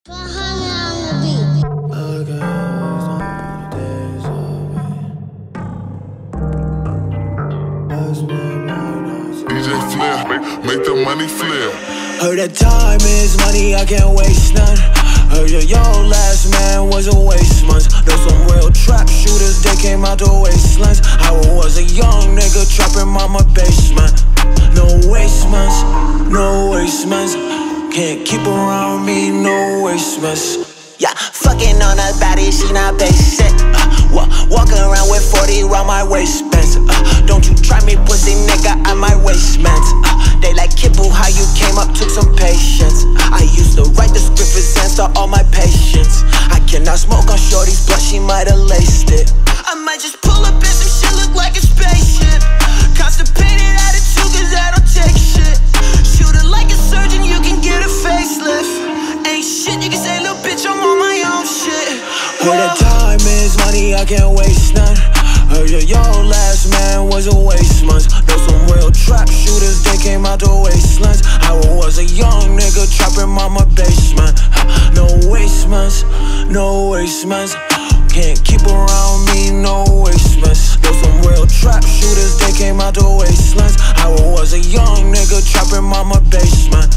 DJ Flair, make the money flare. Heard that time is money, I can't waste none. Heard your last man was a waste months. Know some real trap shooters, they came out the wastelands. I was a young nigga trapping mama basement. No waste months, no waste months. Can't keep around me, no waste months. Yeah, fucking on a body, she not basic. Walking around with 40 round my waistbands. Don't you try me, pussy nigga, I might waste mans. They like Kibble, how you came up, took some patience. I used to write the script, answer all my patience. I cannot smoke on shorty's blood, she might've laced it. I might just pull up in some shit, look like a spaceship. Constipated attitude, cause I don't take shit. Shoot it like a surgeon, you can get a facelift. Ain't shit, you can say, little bitch, I'm on my own shit. Heard that time is money, I can't waste none. Heard your last man was a waste months. Know some real trap shooters, they came out the wastelands. I was a young nigga trapping mama basement. No waste months, no waste months. Can't keep around me, no waste months. Know some real trap shooters, they came out the wastelands. I was a young nigga trapping mama basement.